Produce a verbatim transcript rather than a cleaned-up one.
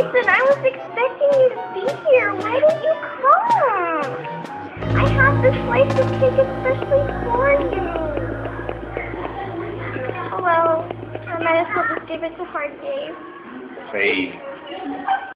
Jason, I was expecting you to be here. Why didn't you come? I have this slice of cake especially for you. Oh well, I might as well just give it to Hard Dave. Hey.